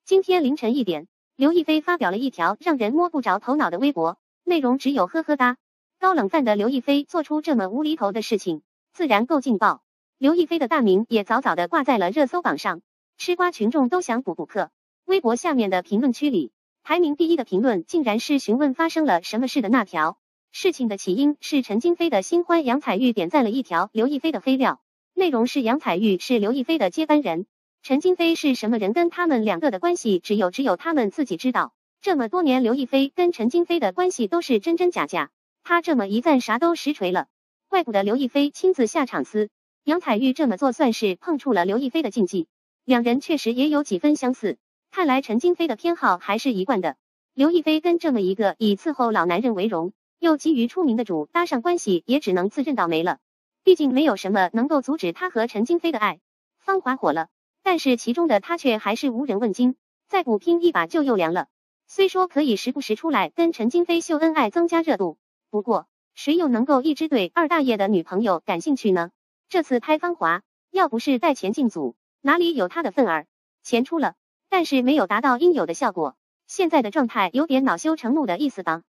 今天凌晨1点，刘亦菲发表了一条让人摸不着头脑的微博，内容只有呵呵哒。高冷范的刘亦菲做出这么无厘头的事情，自然够劲爆。刘亦菲的大名也早早的挂在了热搜榜上，吃瓜群众都想补课。微博下面的评论区里，排名第一的评论竟然是询问发生了什么事的那条。事情的起因是陈京飞的新欢杨采钰点赞了一条刘亦菲的黑料，内容是杨采钰是刘亦菲的接班人。陈京飞是什么人，跟他们两个的关系只有他们自己知道。这么多年刘亦菲跟陈京飞的关系都是真真假假，他这么一赞啥都实锤了，怪不得刘亦菲亲自下场撕。杨采钰这么做算是碰触了刘亦菲的禁忌，两人确实也有几分相似，看来陈京飞的偏好还是一贯的。刘亦菲跟这么一个以伺候老男人为荣，又急于出名的主搭上关系，也只能自认倒霉了。毕竟没有什么能够阻止他和陈京飞的爱。芳华火了，但是其中的他却还是无人问津，再补拼一把就又凉了。虽说可以时不时出来跟陈京飞秀恩爱增加热度，不过谁又能够一直对二大爷的女朋友感兴趣呢？这次拍芳华，要不是带钱进组，哪里有他的份儿？钱出了，但是没有达到应有的效果，现在的状态有点恼羞成怒的意思吧。